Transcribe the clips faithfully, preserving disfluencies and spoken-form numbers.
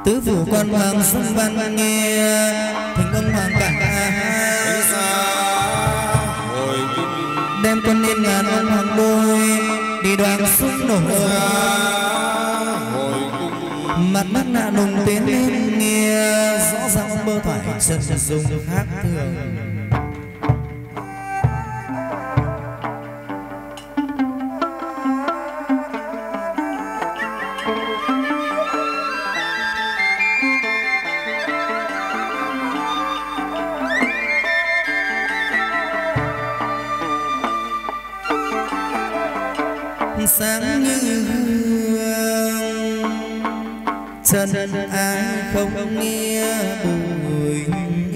tứ phủ quan hoàng sông văn nghe thành ông hoàng cả đem quân liên ngàn ông hoàng đôi đi đoàn súng nổ mặt mắt nạ nùng tiến lên nghe rõ ràng bơ thoại chân dung khác thường. Sáng như hương chân ai không nghe bùi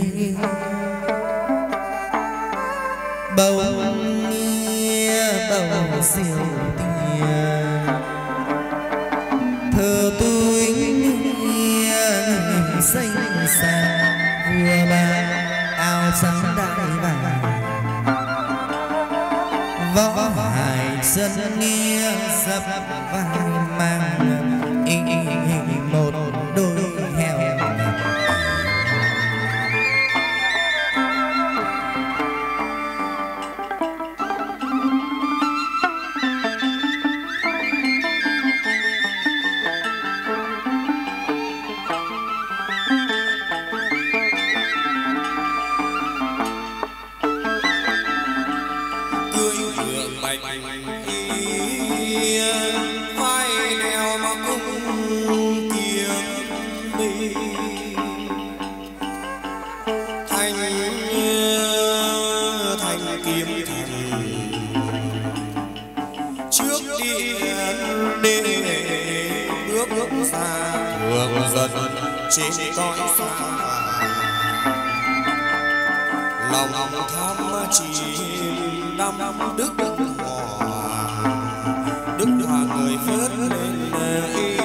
bầu nghe bầu siêu tiền thơ tôi nghe xanh xanh vừa ba áo trắng đại vàng võ hải dân nghe dập vai mang ý, ý, ý, một đôi heo trên cõi xa lòng tham chìm đắm đức hòa đức hòa người phớt lên ý.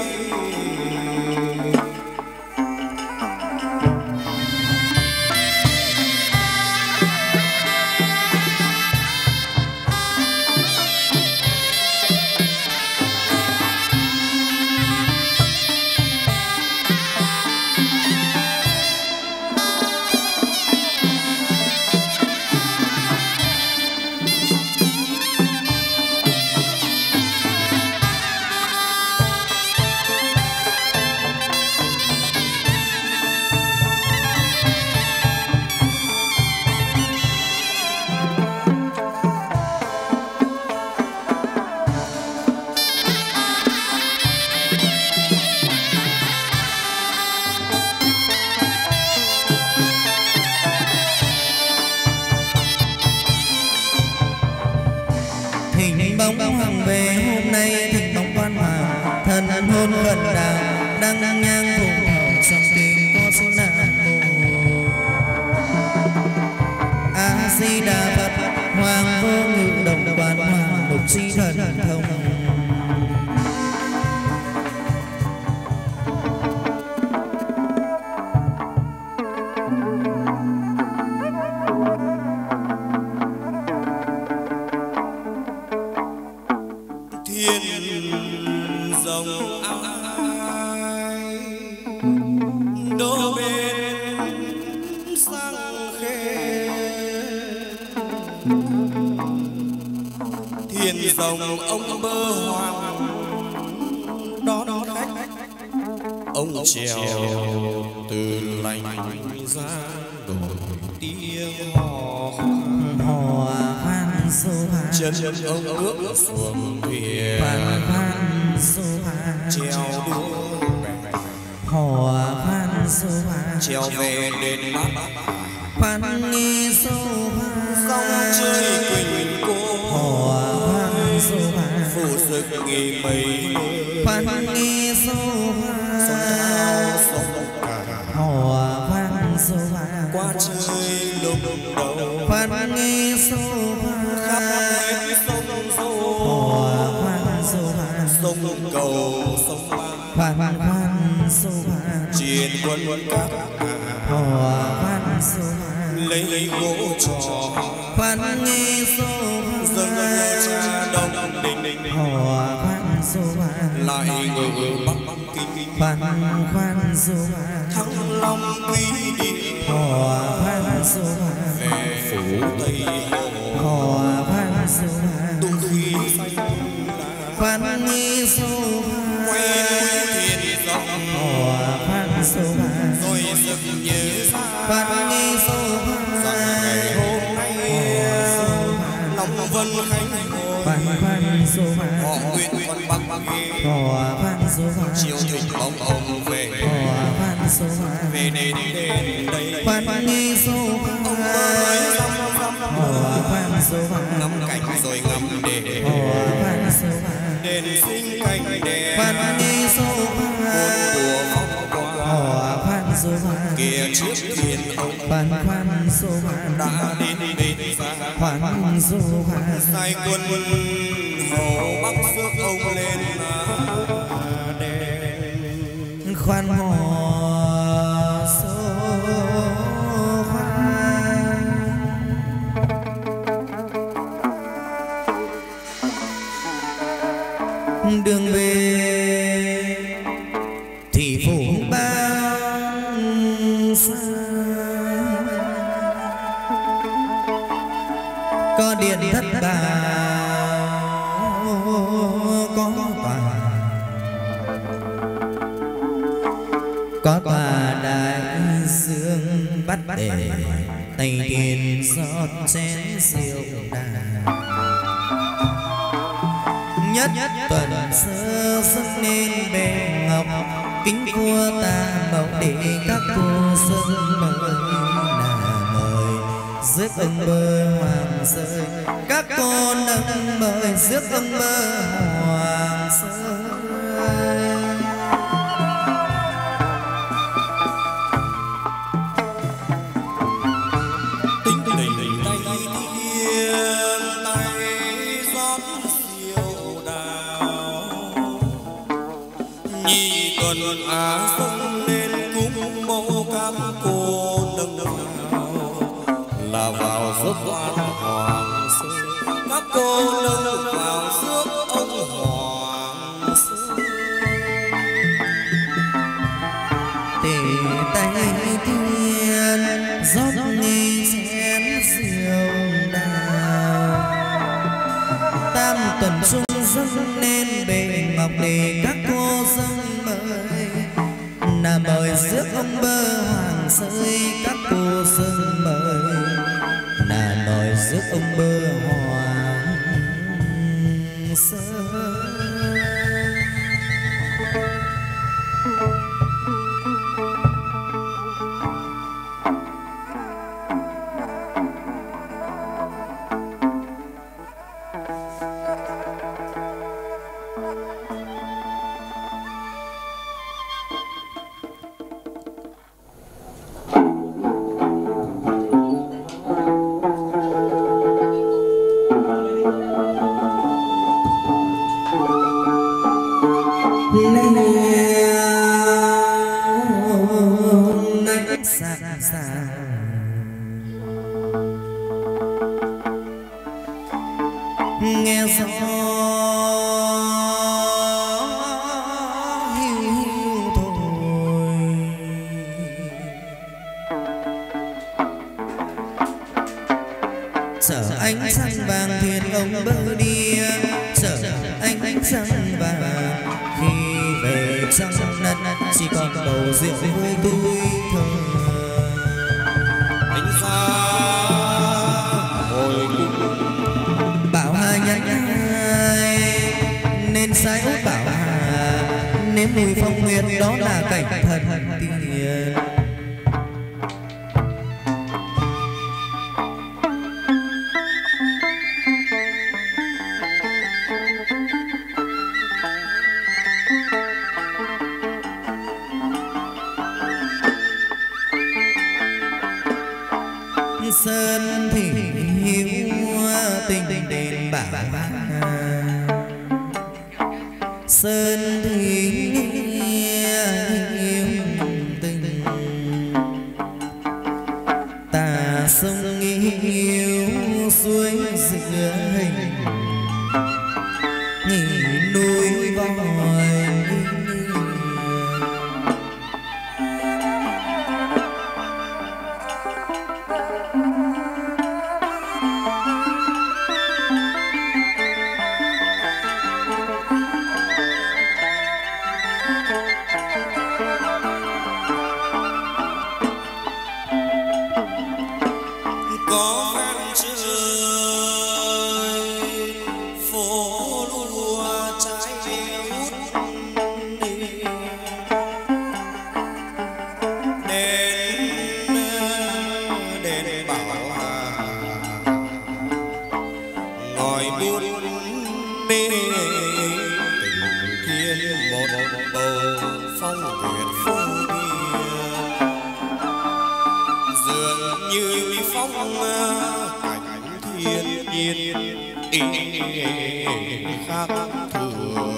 Bóng hoàng về hôm nay thịnh bóng quan hòa thần hôn gần đào đang đang nhang thùng thở trong tim có số nạn mù A Di Đà Phật hoàng vô ngự đồng quan hoàng lục chi thần thông dòng ông bơ hoàng đó đó khách ông trèo từ lành ra đổi tiếng hò hò khoan số chân ông bước xuồng thuyền khoan số trèo đua hò khoan số trèo về đền bắc khoan nghi số sông chơi quỳnh cô hò phụ sức nghỉ mây khoan nghi số sông thao sông cả hò khoan số qua chơi lục đầu khoan nghi số khắp hết sông số hò khoan số sông cầu sông khoan khoan số chiến quân các hò khoan số lấy gỗ trò khoan nghi số dâng cha đông đình hò khoan du hoa lại ngự bắc kinh khoan khoan du hoa thăng long quý địa hò khoan du hoa về phủ tây hò khoan du hoa tung khí khoan nghi du hoa quen thiên dòng hò khoan du hoa rồi sực nhớ ra khoan nghi du hoa ngày hôm nay lòng vân khánh khoan khoan du hoa họ nguyện con bắc hò khoan du hoa chiều thịnh bóng ông về hò khoan du hoa về đến đến đây khoan nghi du hoa hò khoan du hoa ngắm cảnh rồi ngắm để hò khoan du hoa đền sinh cảnh đẹp khoan nghi du hoa của phong quang hò khoan du hoa kia trước thiên ông khoan khoan du hoa đã đến bên xa khoan du hoa sai quân hồ bắc rước ông lên đền khoan hò du hoa đường về thì phủ bao xa có điện thất bảo có tòa có tòa đại dương bắt để tay tiền rót chén rượu đàn nhất tuần sơ dâng lên bề ngọc kính vua ta mẫu để các cô dâng mời là mời rước ông bơ hoàng rơi các cô nâng mời rước ông bơ hoàng rơi tính tình tay thiên tay rót rượu đào nhị tuần á dâng lên cúng mẫu các cô nâng vào là vào rước quan hoàng sơn các cô nâng vào rước ông hoàng sơn để tay thiên rót nghi chén rượu đào tam tuần trung dâng lên bề ngọc để các cô dâng mời là mời rước ông bơ hoàng rơi các cô dâng mời là mời rước ông bơ hoàng rơi nghe gió hiu hiu thổi chở ánh trăng vàng thuyền ông bơ đi chở ánh trăng vàng khi về trong đất chỉ còn bầu rượu với tôi thơ ánh xa hồi cung bảo hà nhắn ai nên sai út bảo hà nếm mùi phong nguyệt đó là cảnh thần tiên sơn thì hiu tình đền bảo sơn thì hiu tình tà sông hiu suối giữa hình nghỉ núi như phong cảnh thiên nhiên ý khác thường.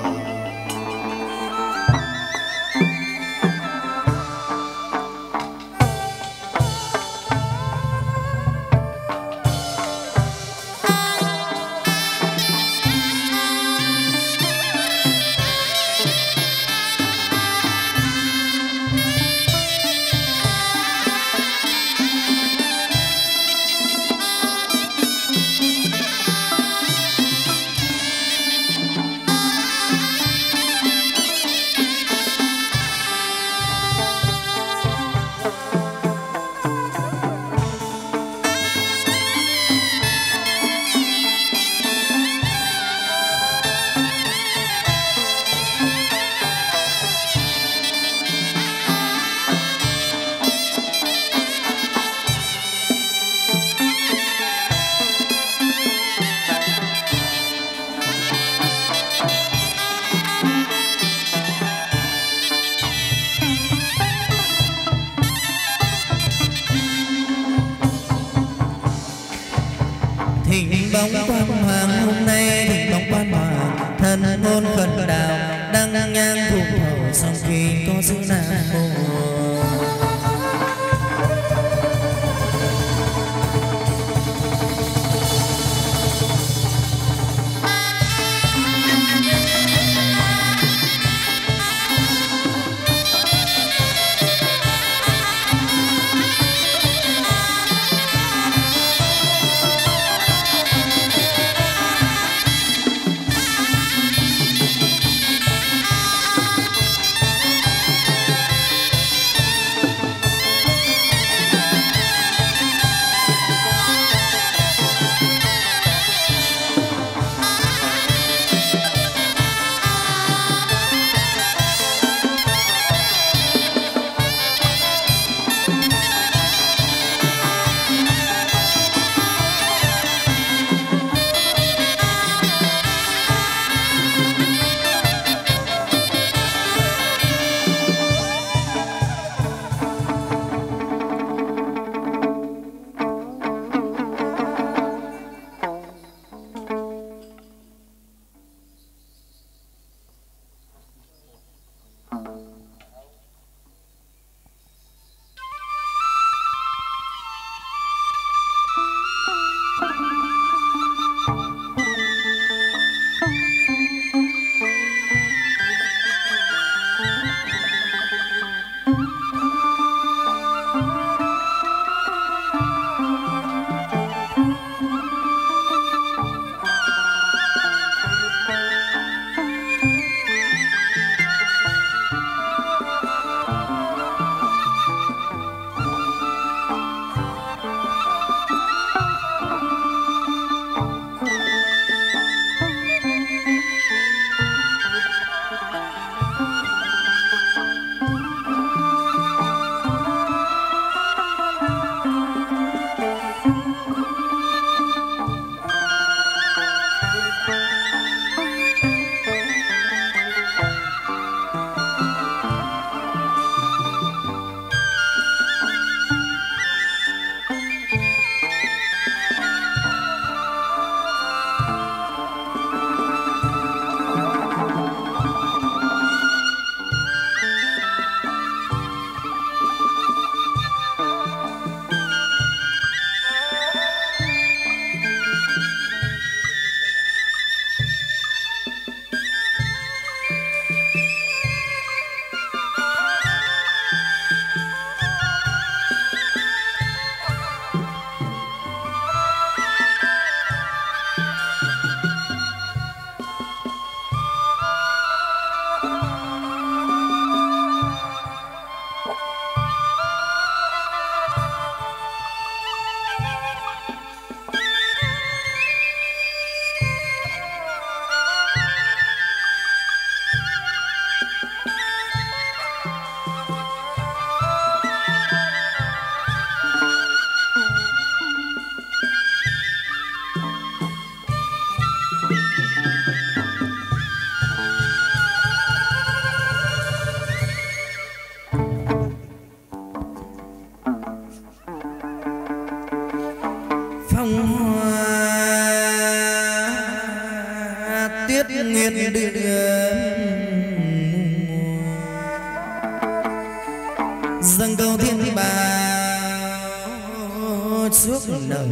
Thỉnh bóng quan hoàng hôm nay, thỉnh bóng quan hoàng thân ngôn khẩn đạo đăng nhang thụ hậu song khi có giữ nam mô. dâng câu thiên bảo trước lời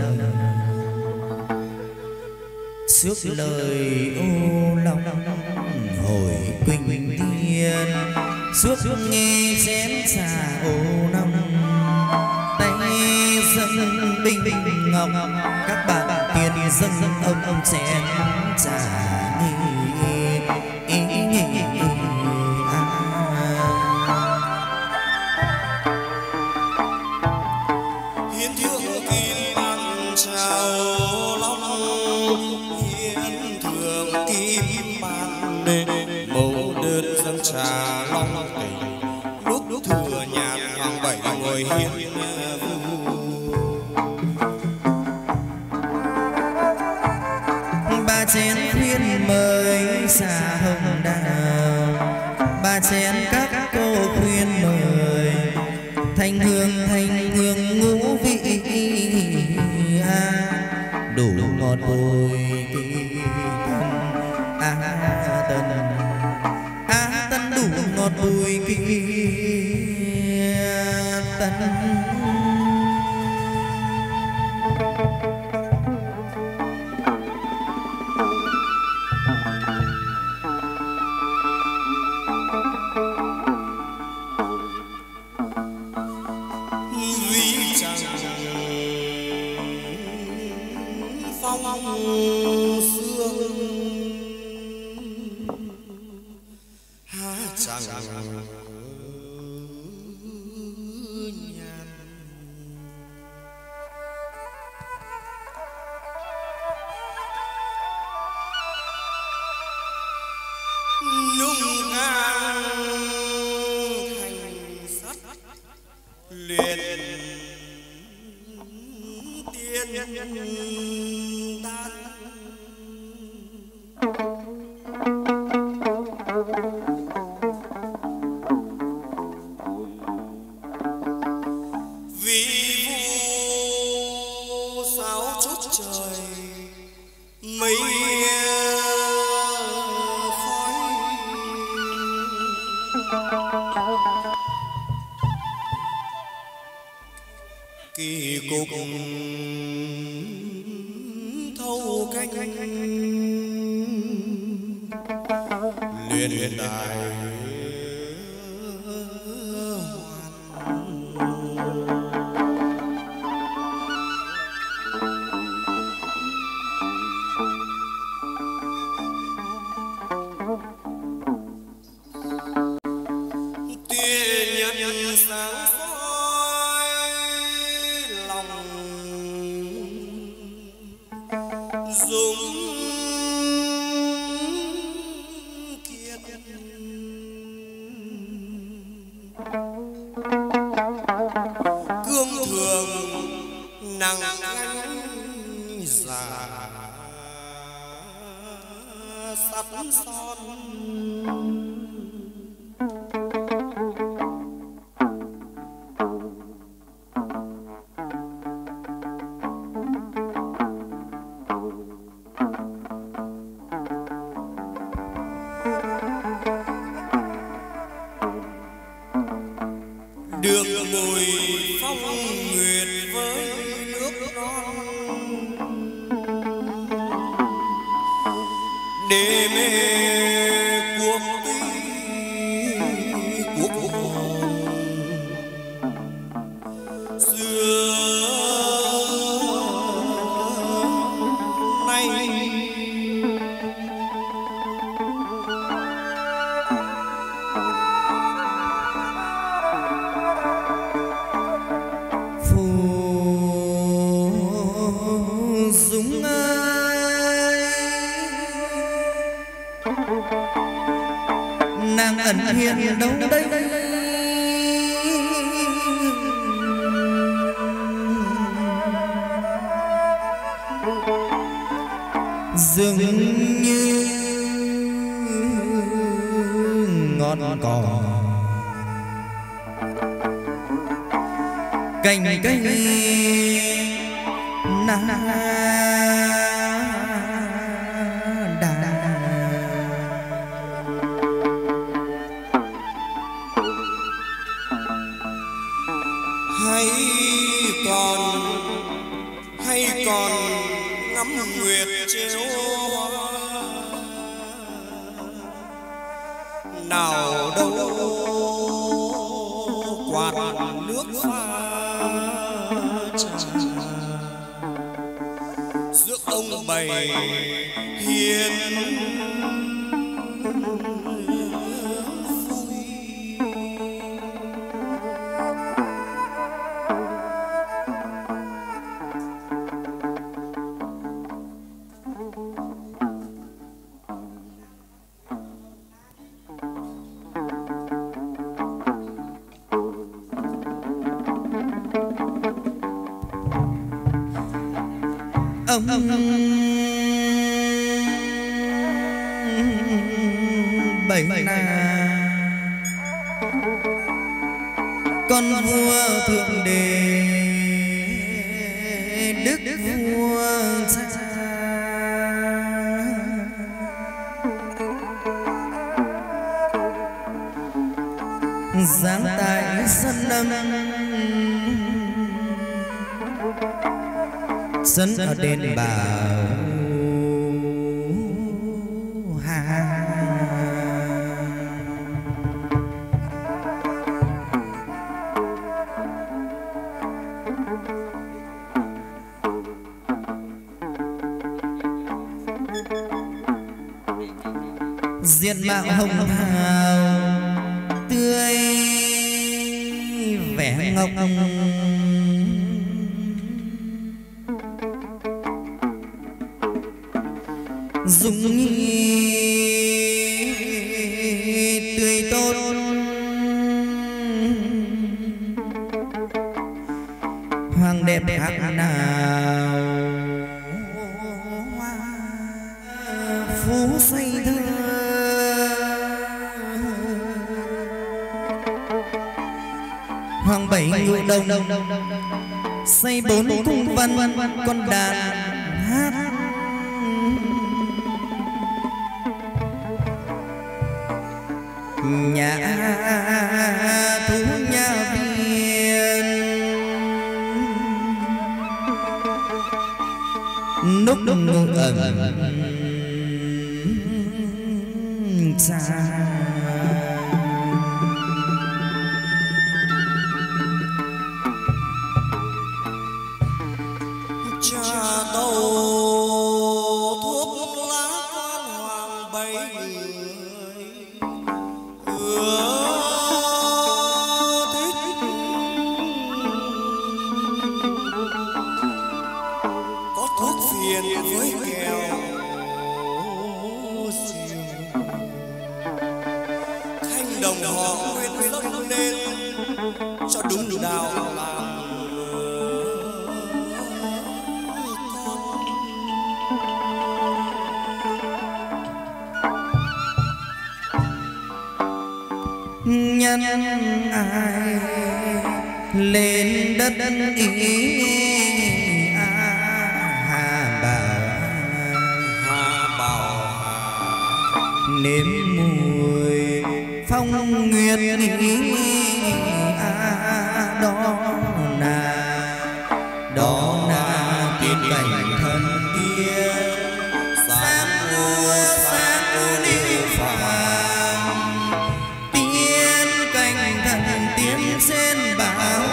trước lời ô long hồi quỳnh tiên suốt nghe chén trà ô năm tay dâng bình bình ngọc các bạn tiền dâng ông ông chén trà trà long tình lúc thừa nhàn hoàng bảy ngồi hiên ba chén khuyên mời xà hồng đào ba chén các cô khuyên mời thanh hương thanh hương ngũ vị đủ ngọt bồi kỳ tân a tân a tân đủ ngọt bồi kỳ tân kỳ cục thâu canh luyện đài được mùi phong nguyệt với nước non để mê cuộc tình cuộc hồn xưa nay nàng ẩn hiền đâu đây dường như ngọn cỏ cành cây na hay còn hay còn ngắm nguyệt chiếu hoa, nào đâu quạt nước pha trà, rước ông bày hiền ông bảy na con vua thượng đế đức vua cha, giáng tại sân lâm sân ở đền Bảo Hà. Diện mạo hồng hào tươi vẻ ngọc, dung nhi tươi tốt, hoàng đẹp khác nào phú xây thơ, hoàng bảy ngự đồng xây bốn cung văn, con đàn hát nhà thú nhà viên, núp ngự ẩn xa. Cha tàu thuốc lá con hoàng bảy người ưa thích, có thuốc phiền với kẹo xìu, thanh đồng họ nguyên dâng lên cho đúng đạo làm nhân ai lên đất ý à, hà bảo hà bảo nếm mùi phong nguyệt ý à, đó là đó là tiên cảnh thần tiên sáng mua sáng mua đi phàm, tiên cảnh thần tiên trên bảo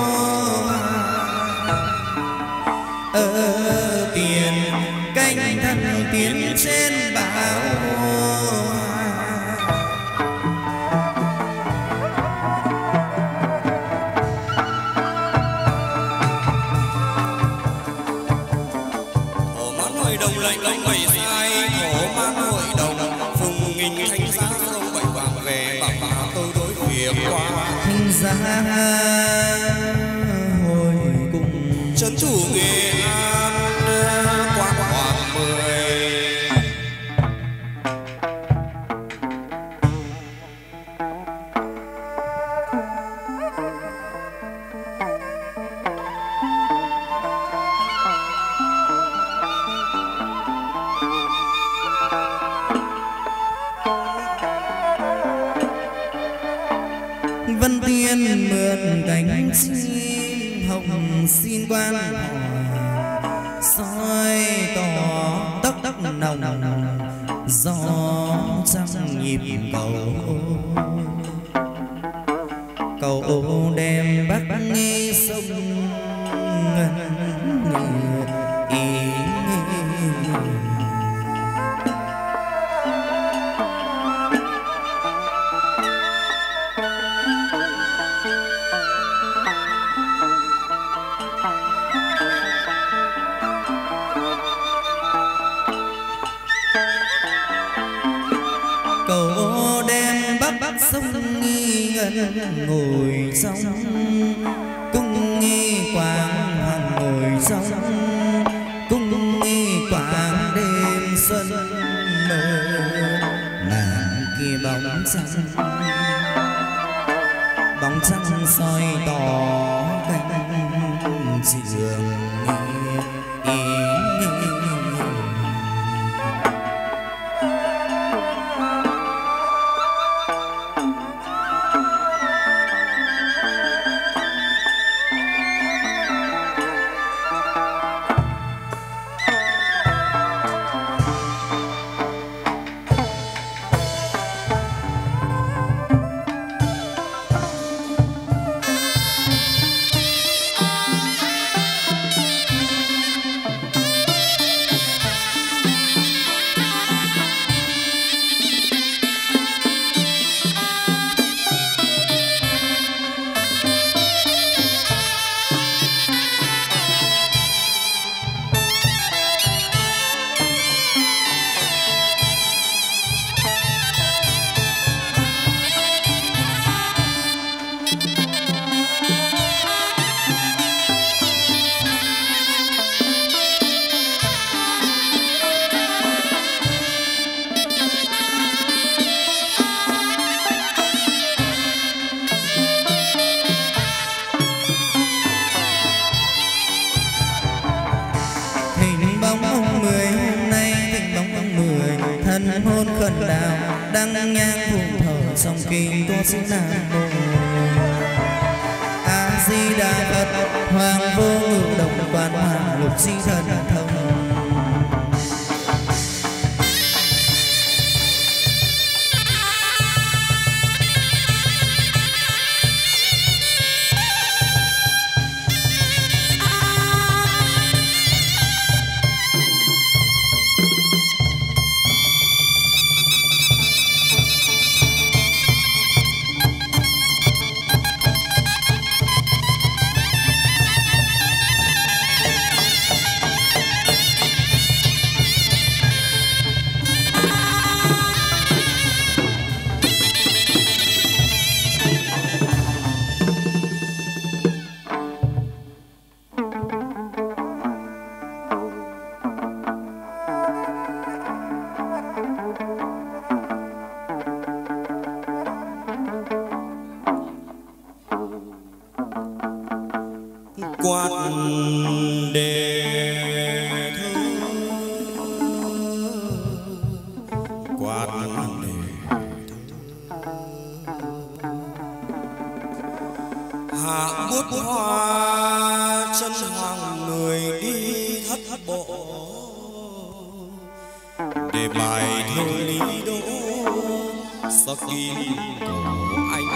ở tiền cảnh thần tiên trên bảo. đồng lệnh lệnh bảy sai thổ mang hội đồng phùng nghìn thanh giá sông bảy vàng về bạc bạc tôi đối việc qua thanh giá hồi cùng trấn thủ Nghệ An qua khoảng mười. Vân Tiên mượn cánh chim hồng xin quan họ soi tỏ tóc tóc nồng gió trong nhịp cầu cầu đem bắc nghe sông ý cầu đem bắc bắc sông nghi ngân ngồi trong cung nghi quang hoàng ngồi trong cung nghi quang đêm xuân mơ nàng kia bóng trăng bóng trăng soi tỏ cánh trường ý hôn khẩn đào đăng nhang phụng thờ trong kinh tô sĩ nam mô a di đà phật hoàng vô ngự đồng quan hoàng lục chi thần thông quạt đề thơ quạt đề hạ bút hoa chân hoàng người đi thất bộ để bài thơ lý đỗ sắc kim cổ anh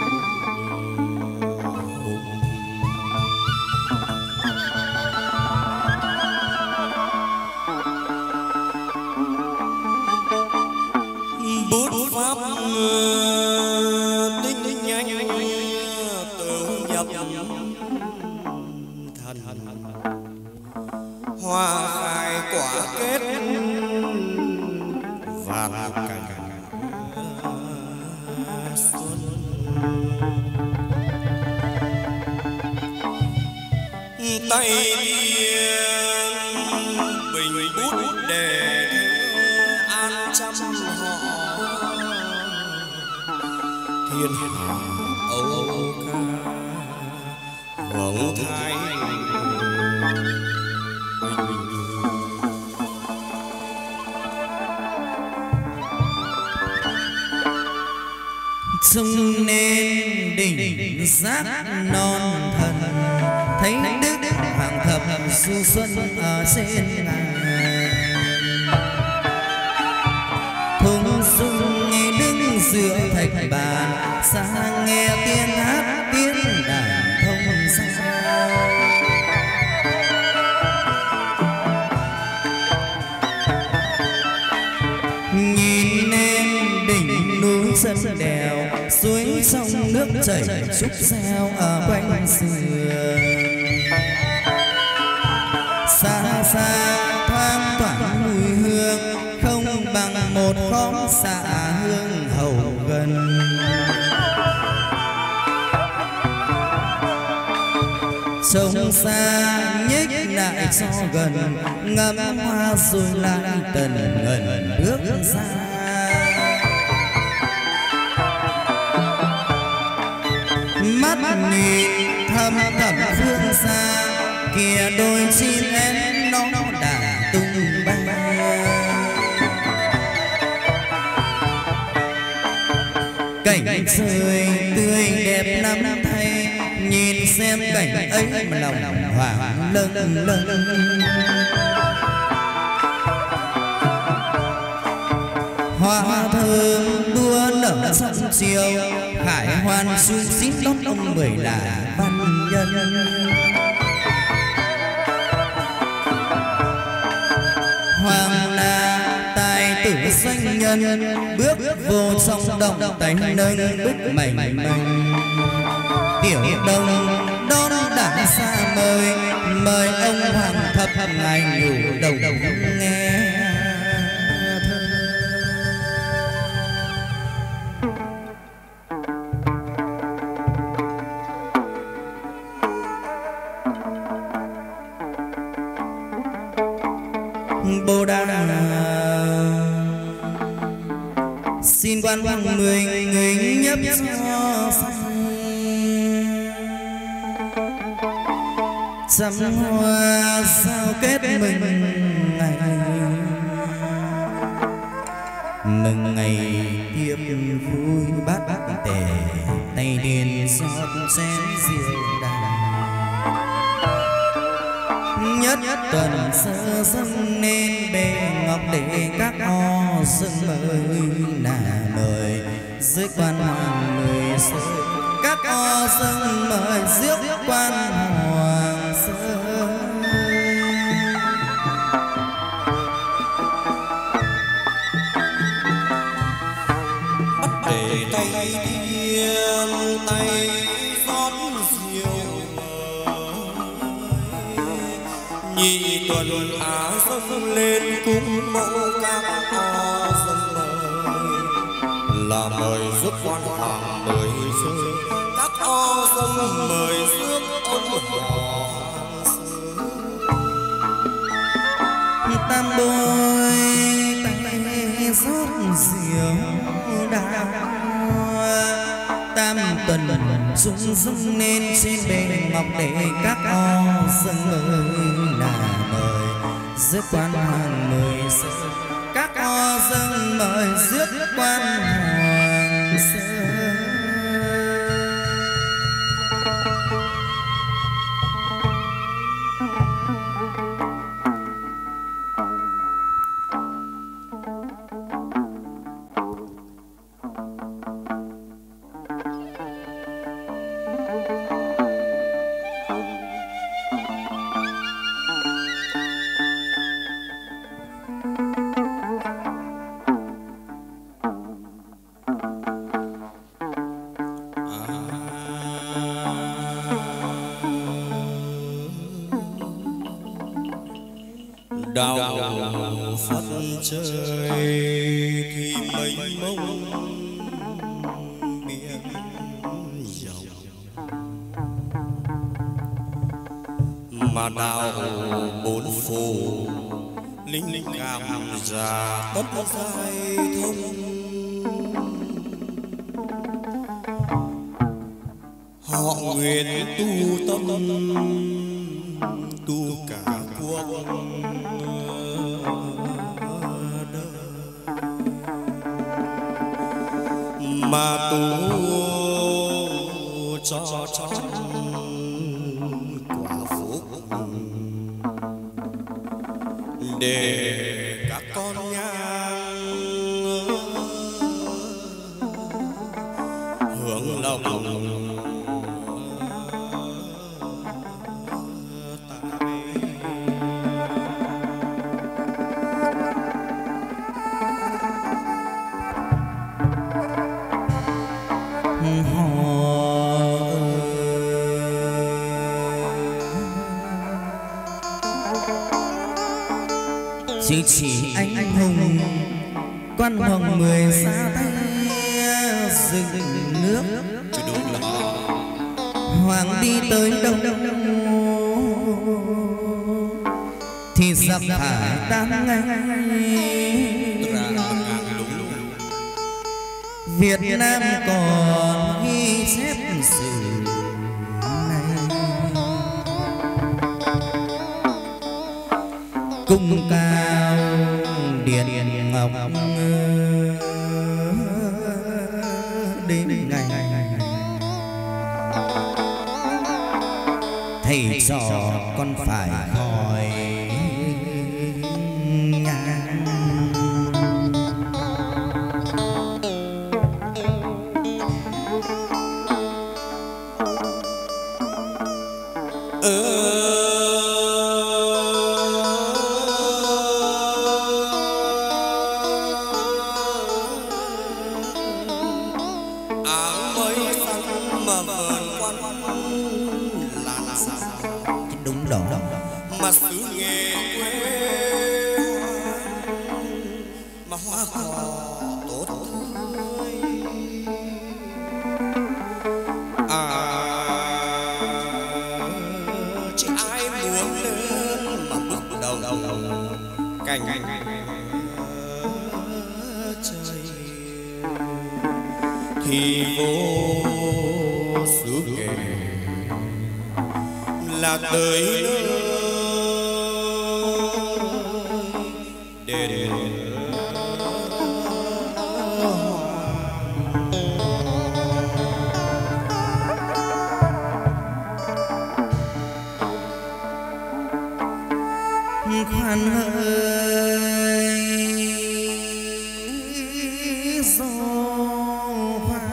bút pháp tinh nhanh tự nhập thần hoa khai quả kết vàng cảnh xuân tay điên bình bút để an trăm họ thiên hạ âu ca hưởng thái sông nên đỉnh giác non thần, thấy đức hoàng thập du xuân ở trên ngàn. Thung dung nghe đứng giữa thạch bàn, xa nghe tiếng hát tiếng đàn thông xa. Nhìn lên đỉnh núi chân đèo, suối sông nước chảy trúc reo ở quanh sườn. Xa xa thoang thoảng mùi hương, không bằng một khóm xạ hương hậu gần. Trông xa nhích lại cho gần, ngắm hoa rồi lại tần ngần bước ra. Mắt nhìn thầm thầm phương xa, kìa đôi chim én nó đã tung bay. Cảnh trời tươi đẹp lắm thay, nhìn xem cảnh ấy mà lòng hoảng lâng lâng. Hoa thơm đua nở trong chiều, khải hoàn sung xín đón ông mười là văn nhân. Hoàng là tài tử doanh nhân, bước vô trong động tay nâng bức mảnh mảnh. Tiểu đông đón đã xa mời, mời ông hoàng thập ngài nhủ đầu nghe. Bồ Đà xin quan hoàng mười người nhấp cho trăm hoa sao kết mừng ngày, mừng ngày tiếp vui bát tề, tay điền xót chén rượu đàn. Nhất tuần sơ dâng nên bề ngọc để các ho dâng mời là mời dưới quan hoàng mười sơ, các ho dâng mời rước quan hoàng sơ. Bắt để tay tiên tay rót rượu nhị tuần á dâng lên cung mẫu các ho dâng mời là mời rước quan hoàng mời rơi, các ho dâng mời rước ông hoàng sơ. Tam bôi tay rót rượu đào, tam tuần chúng dâng nên trên bề ngọc để các ho dâng mời là mời rước quan hoàng mười sơ, các ho dâng mời rước quan hoàng sơ. Đạo Phật trời thì mênh mông biển rộng, mà đạo bốn phủ linh cảm già tất giai thông. Họ nguyện tu tâm tu cả quốc mà tu cho trong quả phúc để các con nhang hưởng lòng chứ chỉ anh hùng quan hoàng mười xa tay rừng nước hoàng đi tới đâu thì giặc phải tan ngay. Việt Nam còn ghi chép sử này cung cao điện ngọc đến ngày thầy trò con phải hỏi nhang. thì vô xứ nghề là tới nơi để khoan hỡi gió hoa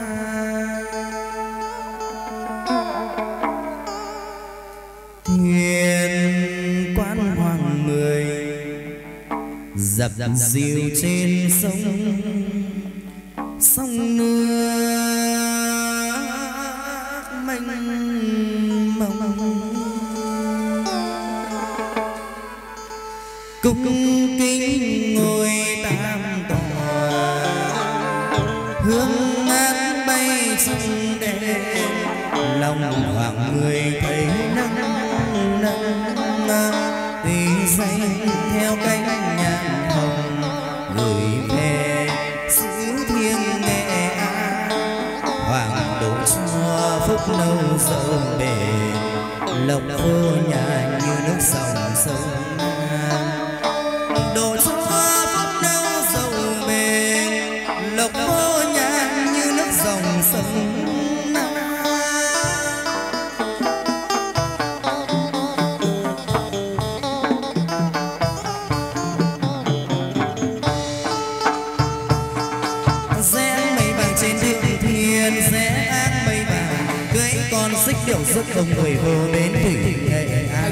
thuyền quan hoàng mười dập dìu trên sông sông nước mênh mông cung kính ngôi tam tòa hương ngát bay trong đêm lòng hoàng người thấy nắng nắng tùy danh theo cánh nhạn hồng gửi về xứ thiên nghệ an hoàng độ cho phúc lâu dâu bền lộc khô nhà như nước dòng sông độ cho phúc lâu dâu bền lộc khô nhà như nước dòng sông. Điệu rất đông người vô bến thủy nghệ an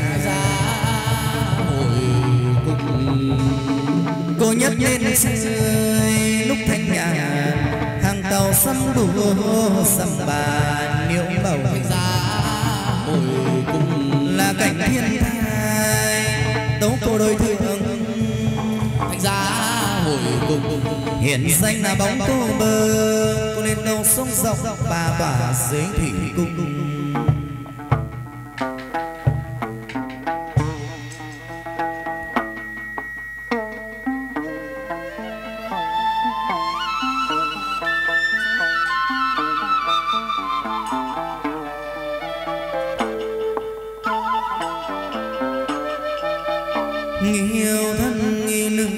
cô nhất lên chơi lúc thanh nhàn hàng tàu sắm đủ sắm bàn niễu bầu là cảnh thiên thai tấu cô đôi thương hiện danh là bóng cô bơ cô lên đầu sông dọc bà tỏa dưới thủy cung. Nhiều thân nghi nữ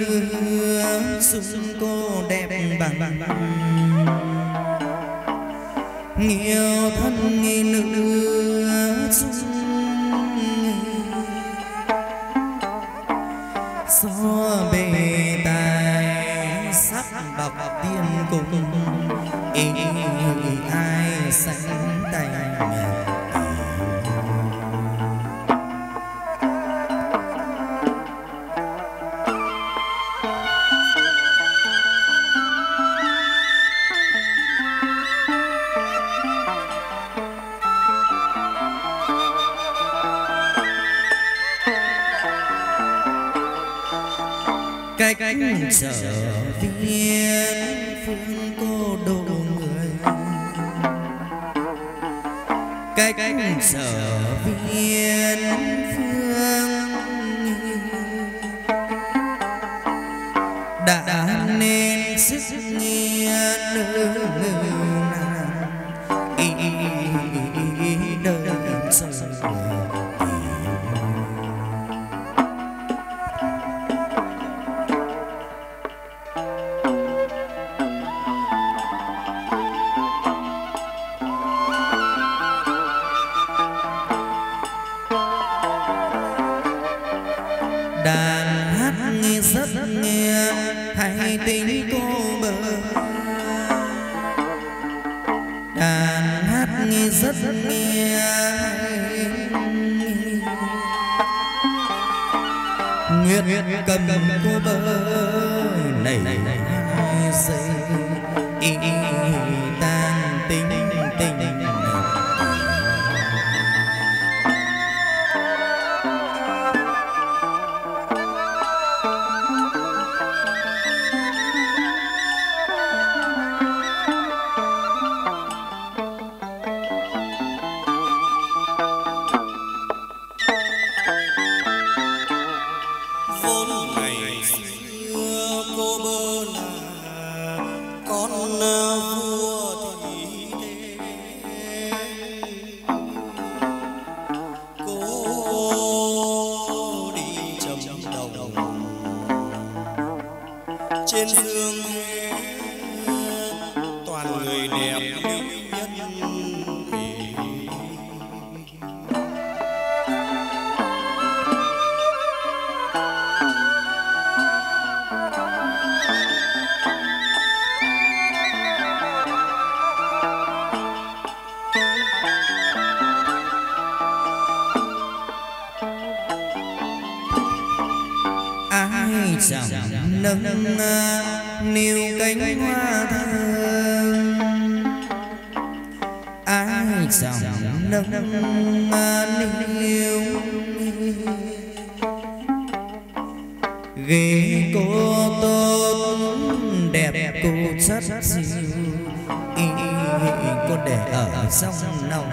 xung cô đẹp bằng nhiều thân nghi nữ chung do bề tài sắc bọc tiên cùng ý ai sánh tay cách trở viên phương cô độ người cách trở viên phương đã nên sức nghĩa nữ nàng ý đời sống đàn hát nghe rất nghe hay tính cô bờ đàn hát nghe rất nghe nguyệt cầm cô bờ này hai giây ý tan tình tình trên dương thế toàn người đẹp nhất ai chẳng nâng niu cánh hoa thơm ai chẳng nâng niu ghế cô tốt đẹp cô chất dịu ý cô để ở trong lòng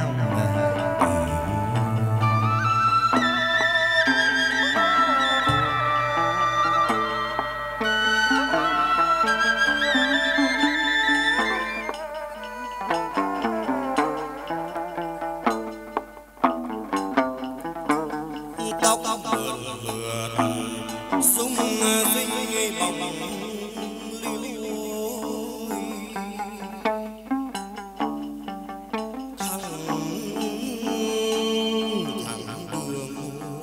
tóc mượt mượt sung dính bóng liễu thẳng thẳng đường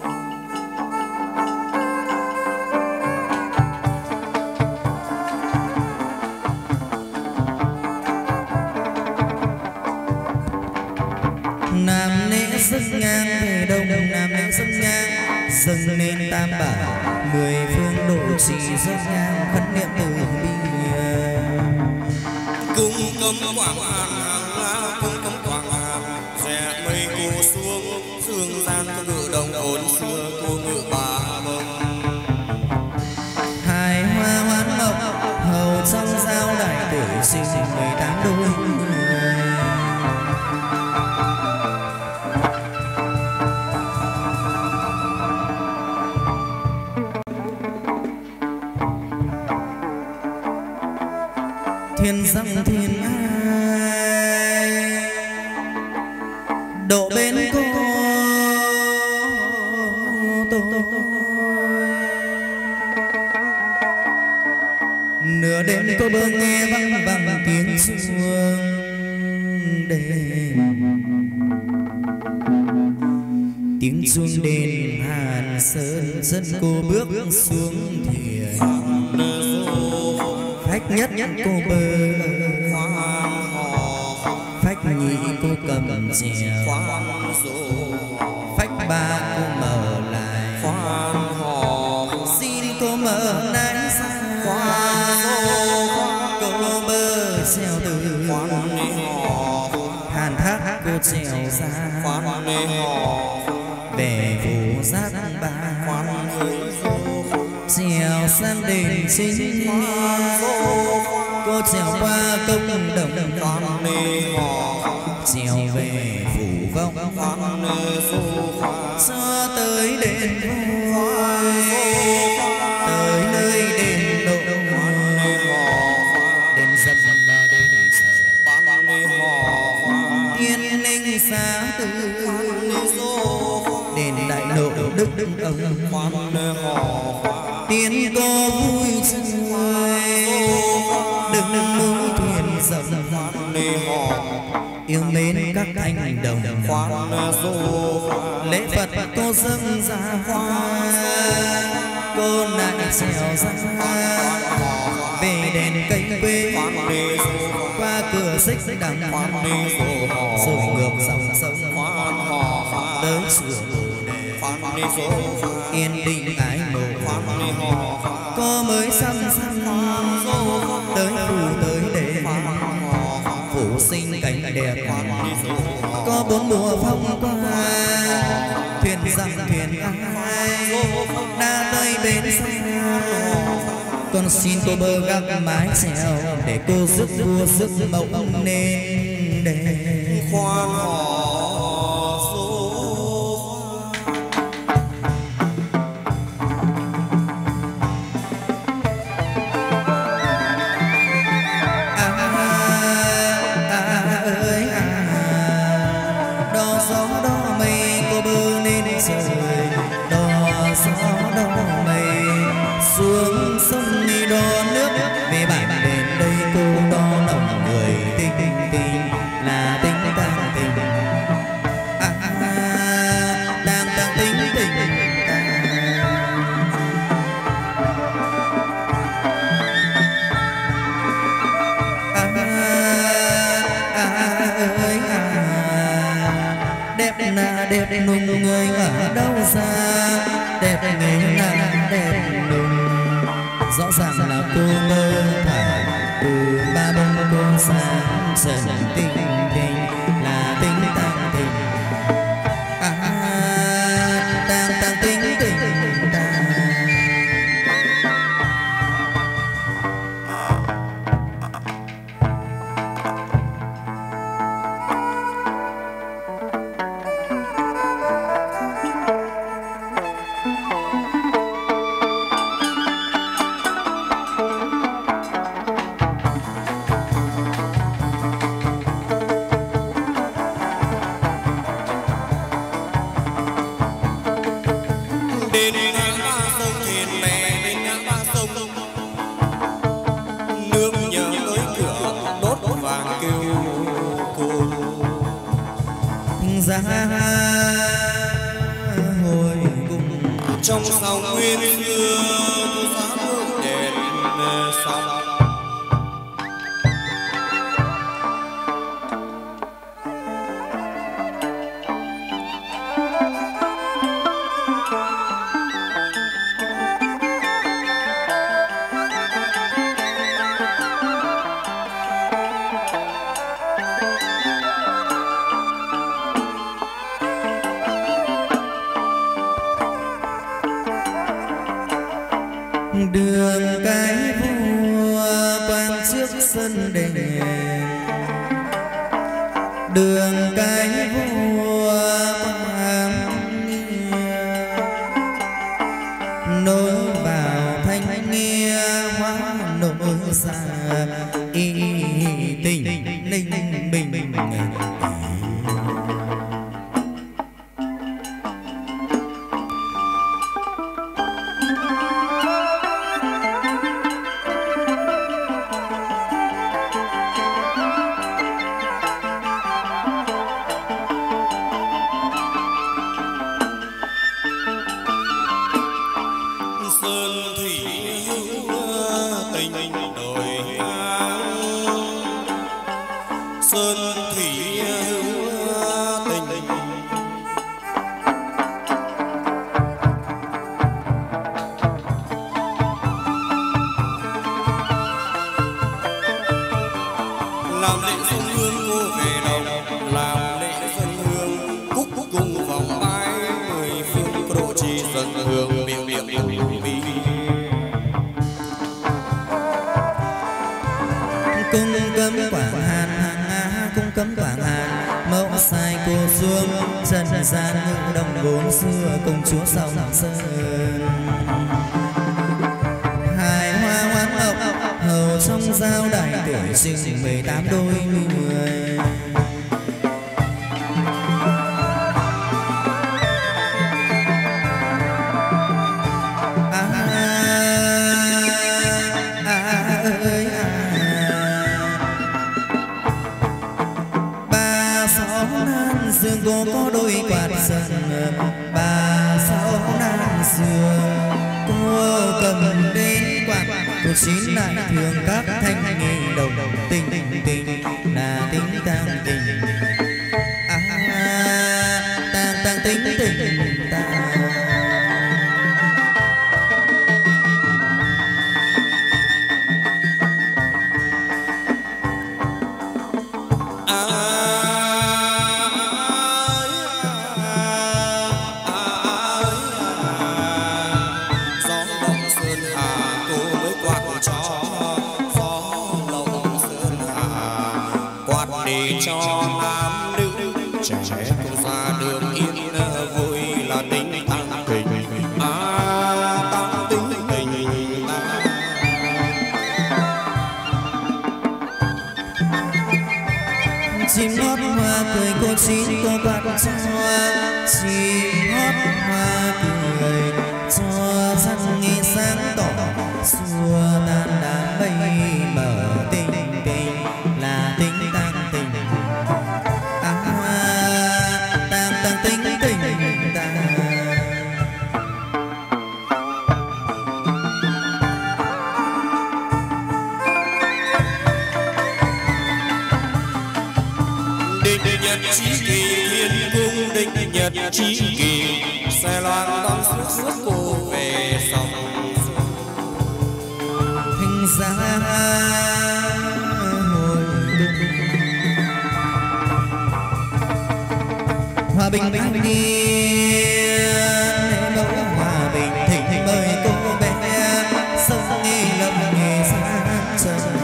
nam nễ sức ngang về đông nam nễ sức ngang dâng lên tam bảo mười phương độ trì dâng ngang khấn niệm từ bi cung cấm quảng hàn hàng la cung cấm quảng hàn rẽ mây cô xuống dương gian có ngự đồng ổn xưa cô ngự bà bông hài hoa hoán mộng hầu trong giao đại tuổi sinh mười tám đôi thiên dặm thiên ai độ bên cô tôi nửa đêm cô bơ nghe văng vẳng tiếng chuông để tiếng chuông đền Hàn Sơn dân cô bước xuống thuyền phách nhất cô bơ phách nhị cô cầm chèo phách ba cô mở lại xin cô mở nái ra cô bơ xèo từ Hàn Thác cô trèo ra về phủ giác ba trèo sang đền chính cô trèo qua công đồng trèo về phủ vong cho tới đền vôi tới nơi đền độ đền dầm là đền tiên ninh xá tư đền đại lộ đức đức ông tiên cô vui chơi đừng đừng núi thuyền rộng yêu mến các anh đồng lễ Phật cô dâng ra hoa cô lại trèo ra về đền cây quê qua cửa xích đằng rồi ngược dòng sông tới chùa Bồ Đề yên định ái mộ cô mới xăm xăm tới phủ tới đền phủ sinh cảnh đẹp có bốn mùa phong qua thuyền rằng thuyền ai đã tới bến xa con xin cô bơ gác mái chèo để cô rước vua rước mẫu nên để khoan hò đẹp nùng người ở đâu ra đẹp nghề là đẹp nùng rõ ràng là cô mơ thả từ ba bông cô sáng trần tinh tinh là tính tăng tình à tăng tăng tính tình trong sao nguyên xưa cô dám hương đèn sông đường cái vua quan trước sân đền đường cái vua quan nối vào thanh nghe hóa nỗi xa y tình ninh bình xuống trần gian ngự đồng vốn xưa công chúa sông sơn. Hài hoa hoán ngọc hầu trong giao đại tuổi chừng mười tám đôi mươi. Dương cô có đôi quạt sân ba sáu nan dương, cô cầm đến quạt cô chín lại thường các thanh nghề đồng tình tình là tính tang tình à, tang tang tính tình tang. Cho nam nữ trẻ cùng ra đường yên vui là tính tăng tình à tăng tính tình ta. Chim hót hoa cười cô chín cô quạt cho chim hót hoa cười cho sắc nghi sáng tỏ xua tan đám mây mờ tình tình là tình tăng tình à, tăng tăng tình tình tăng. Định nhật chí kỳ thiên cung định nhật chí kỳ xe loan đón suốt suốt cô về dòng hình ra hồi cung hòa bình bình yên mẫu hòa bình thỉnh mời cô bé sông nghi lâm nghề sáng trần.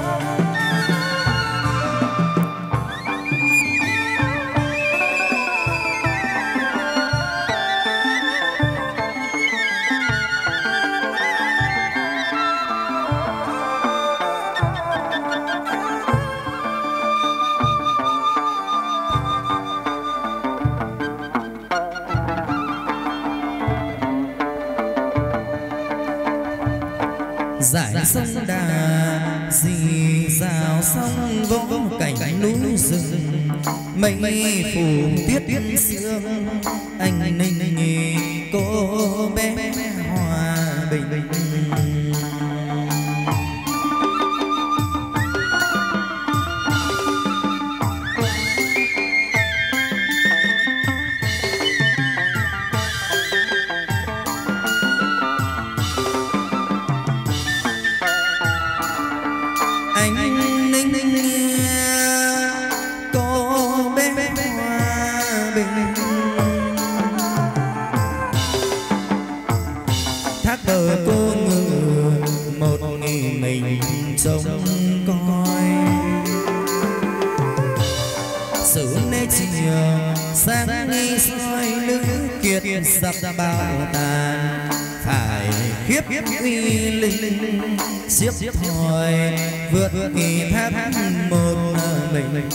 Dải sông Đà dì rào sông vỗ cảnh núi rừng mây phủ tuyết sương anh ninh nghỉ cô bé hòa bình. Thác bờ cô ngự một nghìn mình trông coi sự nê chiều sáng nghi soi nữ kiệt giặc bao tàn phải khiếp uy linh xiếp thòi vượt kỳ thác một mình.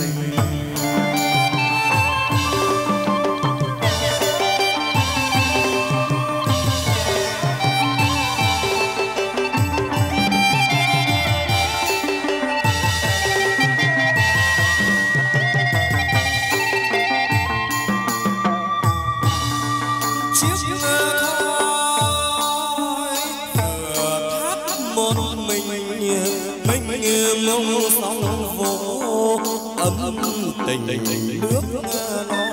Ngông sóng vỗ ấm tình nước non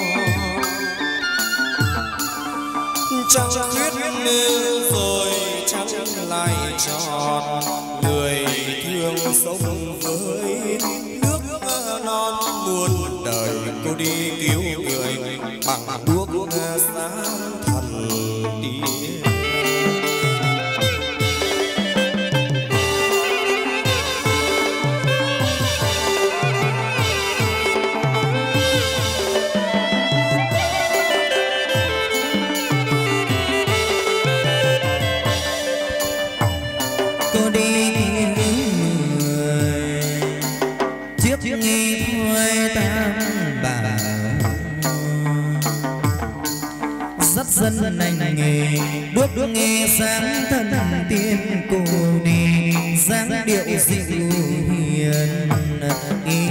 trăng khuyết rồi trăng lại tròn người thương sống với nước non muôn đời cô đi cứu người bằng đuốc sáng thần đi. dân nành nghề bước nghe sáng thân tiên cô đi dáng điệu dịu hiền ý.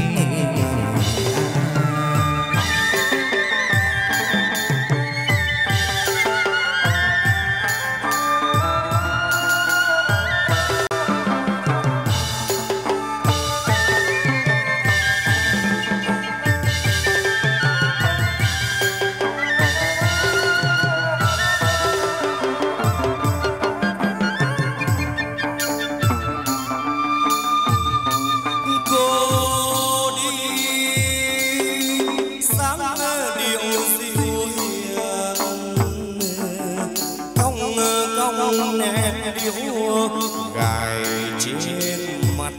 gài trên mặt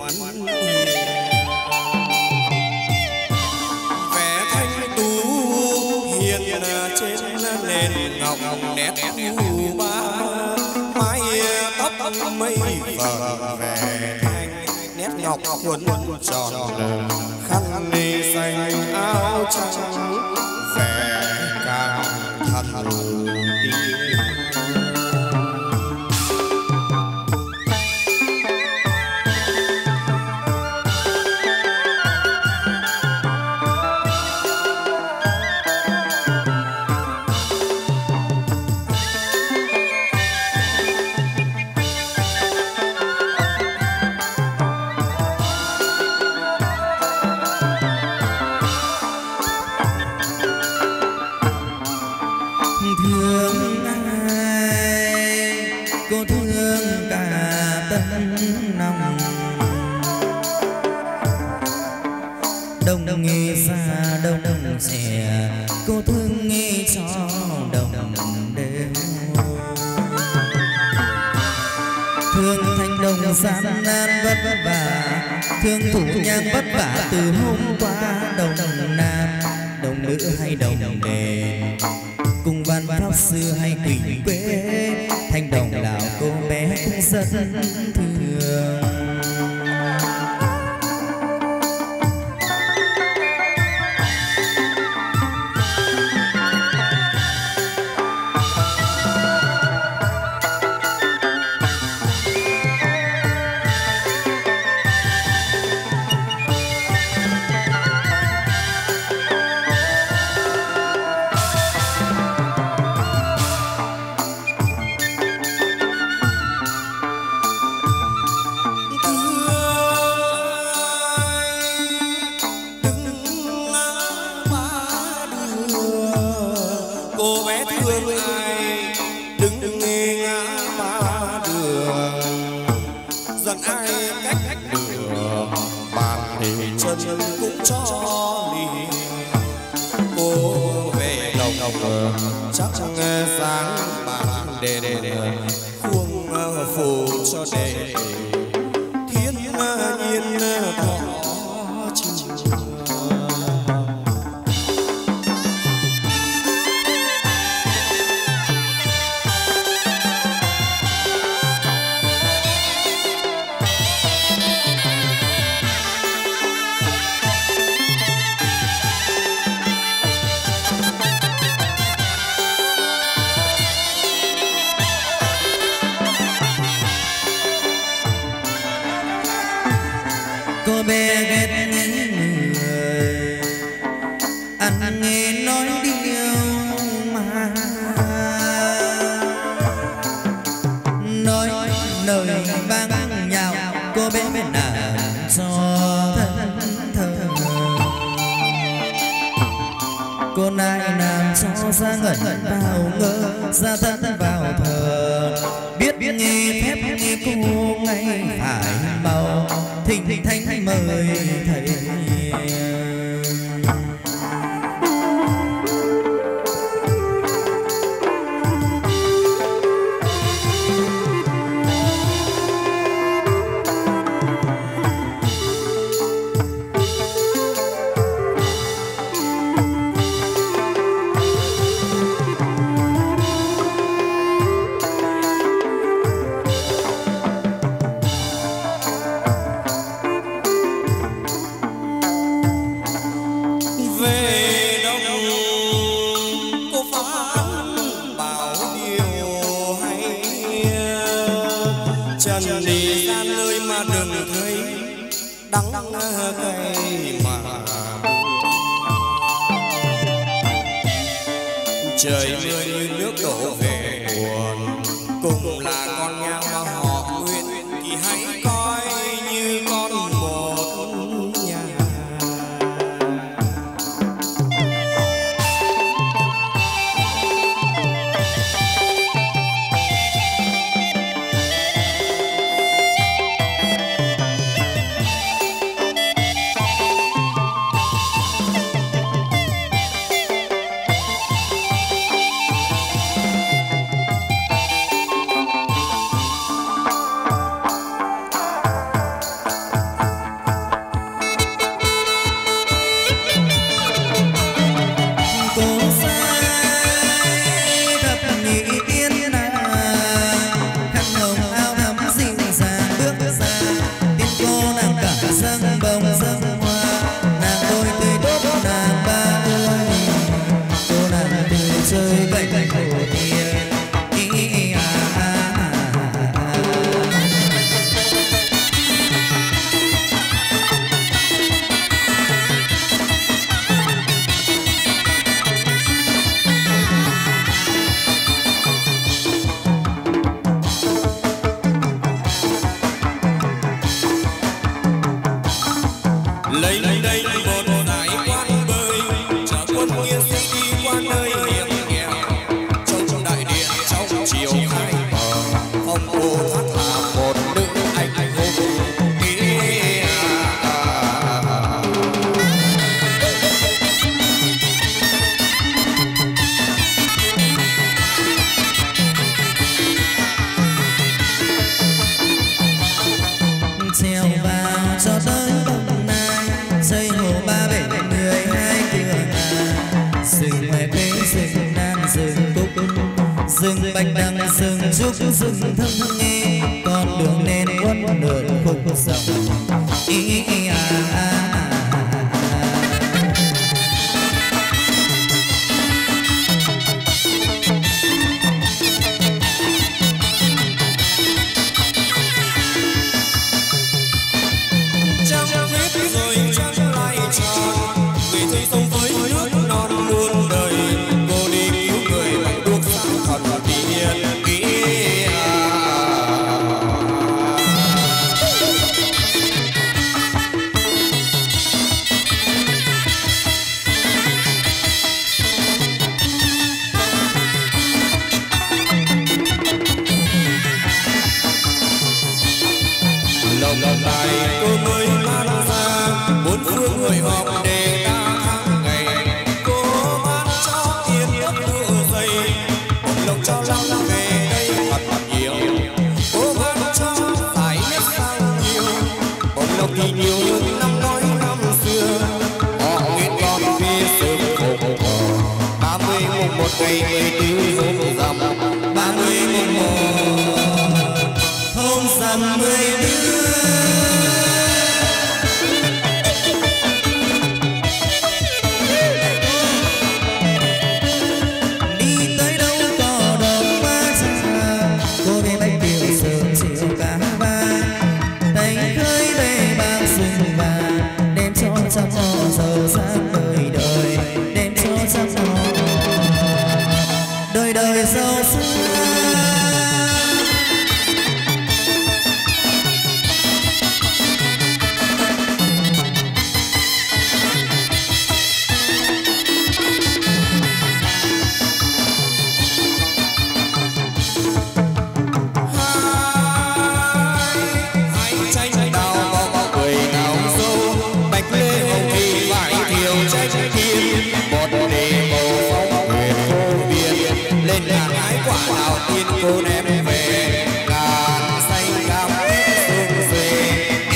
vẽ thanh tú hiền trên nền ngọc nét u ba mái tóc mây vờn về thanh nét ngọc quấn tròn khăn đi xanh áo trắng vẻ càng thật đi. Cô thương nghe cho đồng đều thương thanh đồng gian nan vất vả thương thủ nhang vất vả từ hôm qua đồng nam đồng nữ hay đồng đề cùng văn pháp sư hay quỷ quế thanh đồng lào cô bé cũng rất thương. Cô bé thương ai đứng nghe ngã ba đường dần ai cách đường bàn thì chân cũng cho đi. Cô về đồng chắc sáng bàn đề đề khuôn phù cho đề thiên nhiên thọ cô bé ghét những người ăn nghe nói điều mà nói lời vang nhào cô bé bên nào cho thân thơ cô nai làm cho ra ngẩn vào ngơ ra thân vào thờ biết biết nghe phép nghe cô ngay phải màu thỉnh thỉnh thanh mời thầy. cây mà trời mưa như nước đổ về nguồn, cùng là con nhang mà họ nguyện thì hãy coi như con một nhà. Rừng bạch đằng rừng trúc rừng thâm nghe con đường nên quấn nửa khúc dòng ý, ý à, à, à. Ngày mười tư hôm rằm ba mươi mùng một hôm rằm mười tư đi tới đâu có đọc quá xa cô bé bánh tiêu sớm chiều cả ba tay khơi về bao rừng vàng đem cho trăm mò giàu sang đời đời đem cho trăm mò đời đời giàu sang. Cô đem về ngàn xanh cam xuân xuê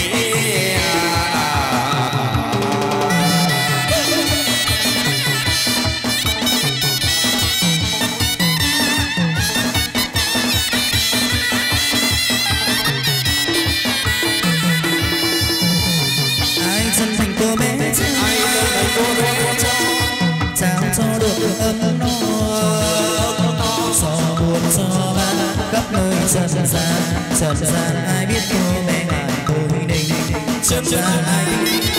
ai chân thành cô bé ai chân thành cô bé trao cho được ấm no cho buồn cho ba khắp nơi trần gian trần gian ai biết cô bé ngàn tôi đình trần gian ai biết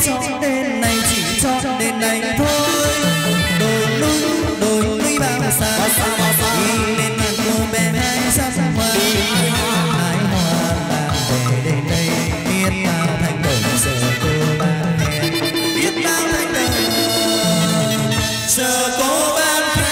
chọn đến này chỉ chọn đến này thôi. Đồi núi đồi núi bao xa đi lên ngàn cô bé hai sắc hoa hái hoa bạn về đến đây biết bao thành đồng giờ cô bạn hẹn biết bao thành đồng giờ cô bạn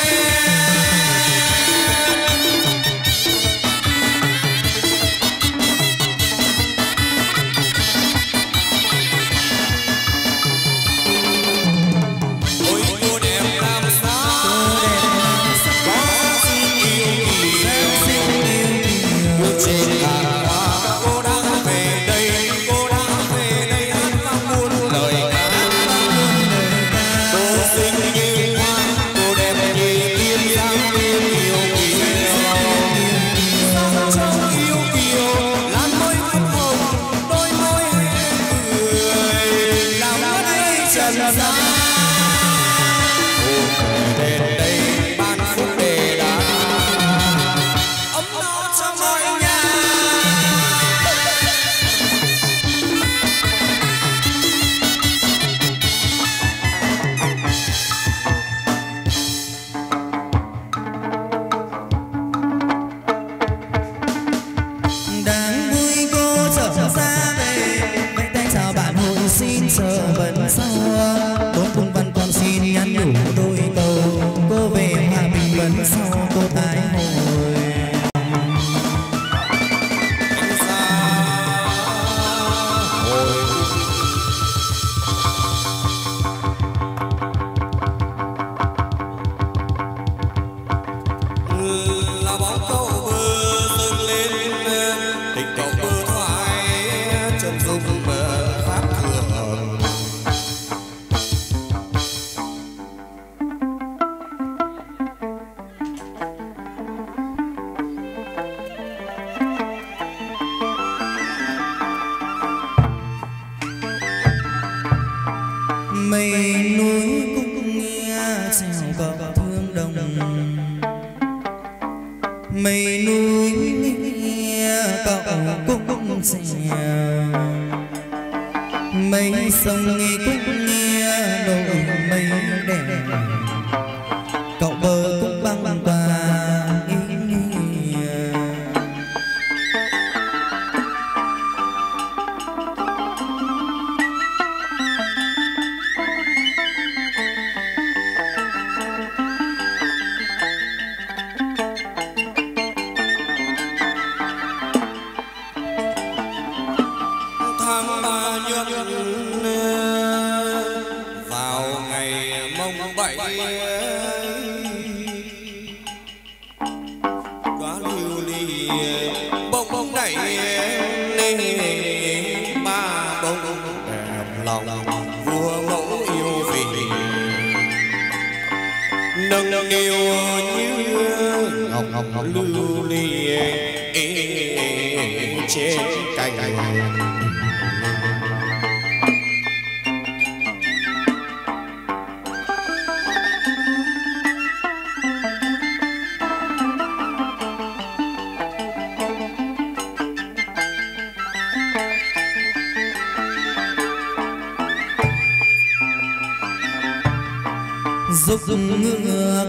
dục ngựa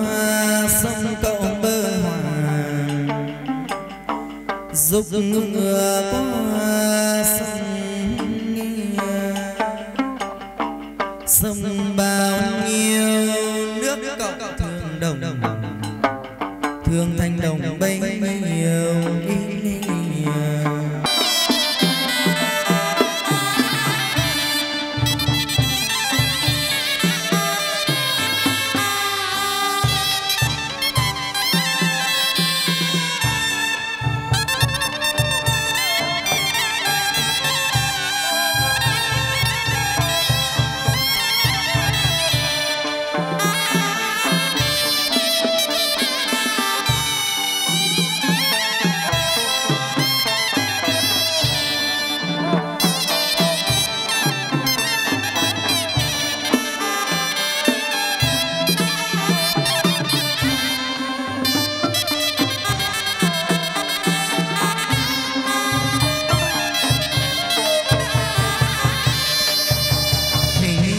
qua sông Cộng Bơ Hoàng, dục ngựa qua sông sông bao nhiêu nước cộng thương đồng thương thanh đồng bấy nhiêu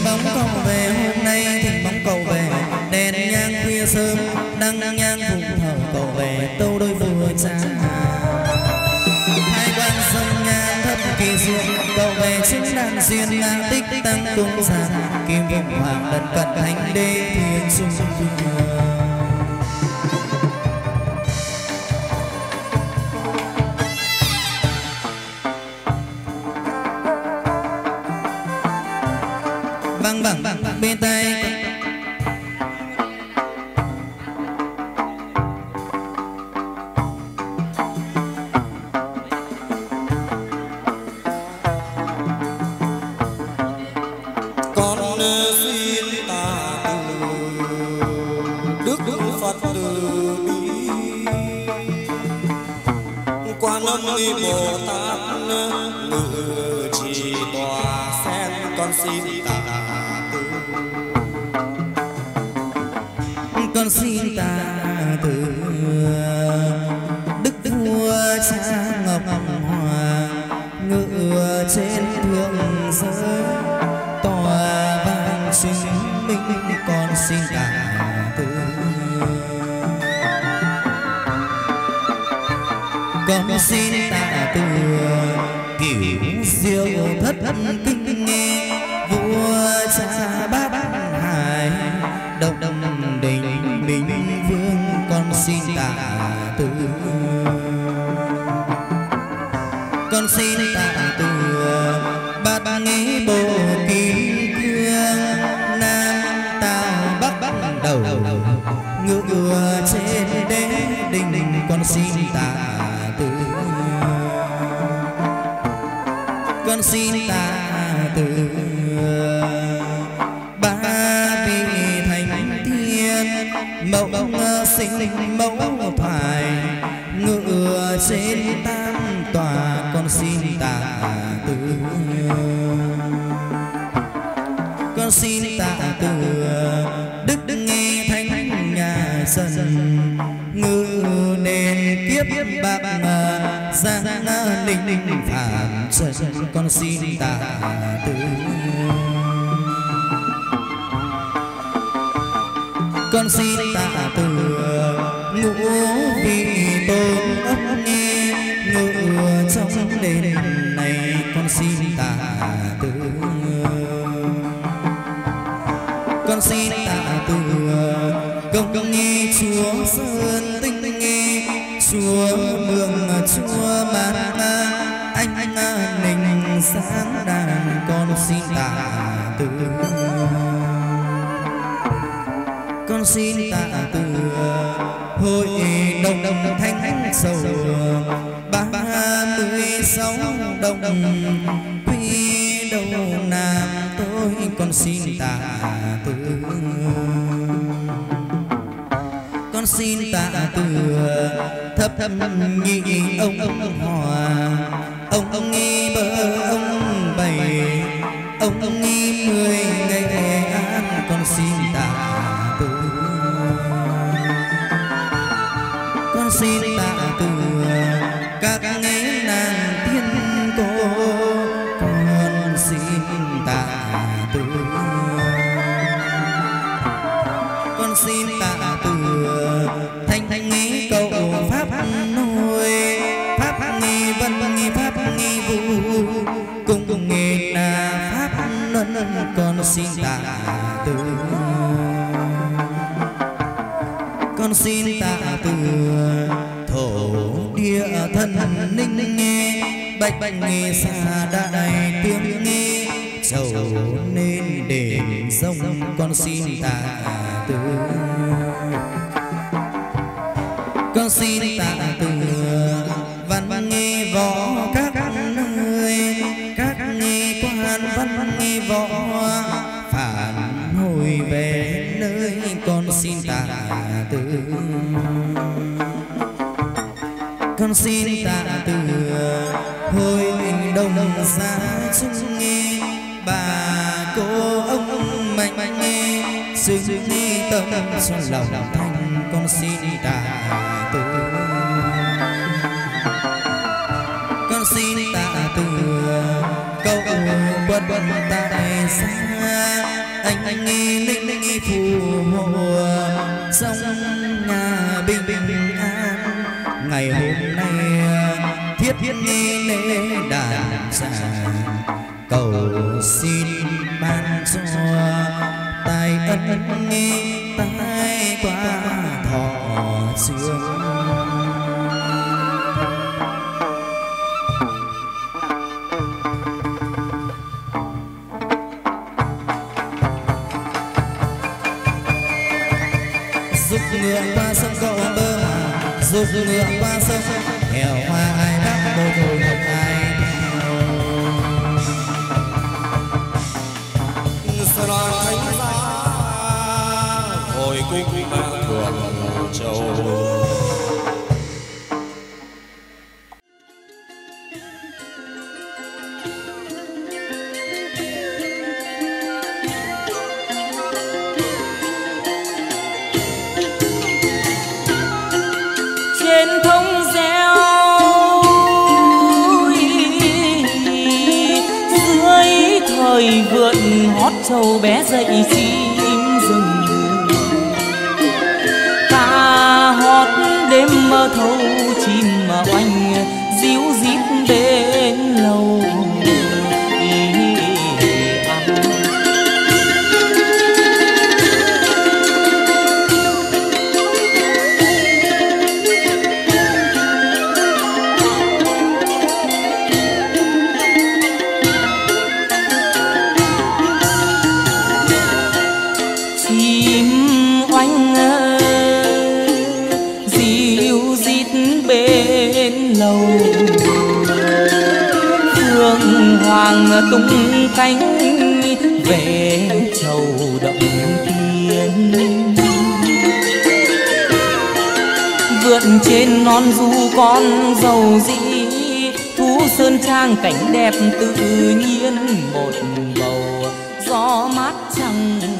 bóng cậu về hôm nay thỉnh bóng cậu về đèn nhang khuya sớm đăng nhang phụng thờ cậu về tâu đôi vừa cha hai quan sông nhang thấp kỳ duyên cậu về chính đàn duyên nga tích tăng tung ra kim vọng hoàng đất cận thánh đế thiên dung vang vẳng bên tay con xin ta từ Đức Phật từ bi Quan Âm Bồ Tát ngự trì tòa sen con xin ta từ con xin ta từ Đức Vua Cha Ngọc Hoàng ngự trên thượng giới tòa vang chứng minh con xin ta từ con xin ta từ cửu diệu thất kinh nghe vua cha bát hải động động đình bình vương con xin ta từ con xin ta từ bát nghe bộ kim cương nam tào bắc bắc đầu ngự trên đế đình con xin ta từ con xin ta từ ba vị thánh thiên mẫu sinh mẫu thoại ngự trên tam tòa con xin ta từ con xin ta từ đức đức nghe thánh nhà sân ngự nền kiếp bạc giang ninh ninh phạm trần con xin ta từ con xin ta từ ngũ vị tôn ấp nghe ngự trong đền này con xin ta từ con xin ta từ công công nghe chúa sơn tinh nghe chúa mường chúa mát anh anh ninh sáng đàn con xin ta từ con xin ta từ hội đồng đồng thánh sầu ba mươi sáu đồng quy đầu nam tôi con xin ta từ con xin ta từ thấp thấp nhị ông ông hòa ông ông nghi bơ ông bảy ông ông nghi mười ngày an con xin ta từ con xin ta từ các nghe nàng tiên cô con xin ta từ con xin ta từ thanh thanh nghe cầu pháp nuôi pháp nghe vân nghe pháp nghe vu cùng cùng nghe là pháp luân con xin ta từ con xin ta từ thổ địa thân ninh nghe bạch bạch nghe xa đại tiếng nghe dầu nên đền sông con xin ta từ con xin ta từ văn nghe võ các nơi các nghe quan văn nghe võ phản hồi về nơi con xin ta từ con xin ta từ hồi đồng xa chung nghe bà cô ông mạnh mạnh nghe xứng nghe tâm cho lòng thanh con xin ta từ con xin ta từ câu quân quân tại xa anh linh phù hộ sông nhà bình bình an. Ngày hôm nay thiết thiết lễ đàn xà cầu xin ban cho tài ân tai qua thọ xương. Giúp ngựa qua sông cầu bơ mà, giúp ngựa qua sông hẻo hoa ai đắp đôi đôi hợp ai theo. Đoàn thánh giá hồi cung mang thượng châu. Trên thông reo dưới thời vượn hót trâu bé dậy chim rừng, ca hót đêm mơ thâu chim mà oanh díu dít bên lầu. Hoàng tung cánh về châu động thiên, vượt trên non du con dầu dĩ, thú sơn trang cảnh đẹp tự nhiên một bầu gió mát trăng